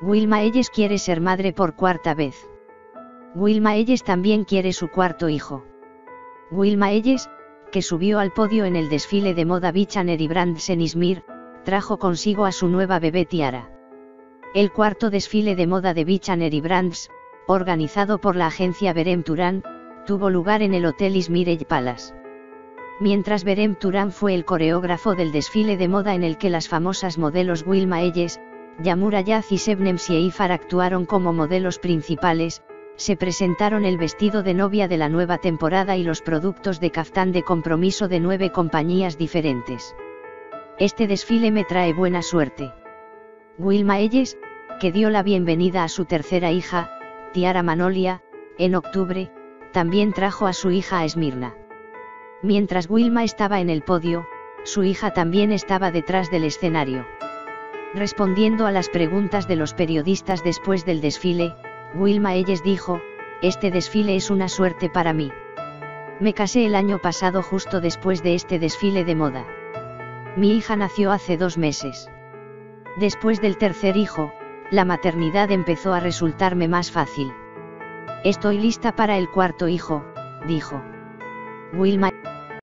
Wilma Elles quiere ser madre por cuarta vez. Wilma Elles también quiere su cuarto hijo. Wilma Elles, que subió al podio en el desfile de moda H&M Brands en Izmir, trajo consigo a su nueva bebé Tiara. El cuarto desfile de moda de H&M Brands, organizado por la agencia Berem Turan, tuvo lugar en el Hotel Izmir Edge Palace. Mientras Berem Turan fue el coreógrafo del desfile de moda en el que las famosas modelos Wilma Elles, Yamur Ayaz y Sebnem Sieifar actuaron como modelos principales, se presentaron el vestido de novia de la nueva temporada y los productos de caftán de compromiso de 9 compañías diferentes. Este desfile me trae buena suerte. Wilma Elles, que dio la bienvenida a su tercera hija, Tiara Manolia, en octubre, también trajo a su hija a Esmirna. Mientras Wilma estaba en el podio, su hija también estaba detrás del escenario. Respondiendo a las preguntas de los periodistas después del desfile, Wilma Elles dijo: "Este desfile es una suerte para mí. Me casé el año pasado justo después de este desfile de moda. Mi hija nació hace 2 meses. Después del tercer hijo, la maternidad empezó a resultarme más fácil. Estoy lista para el cuarto hijo", dijo. Wilma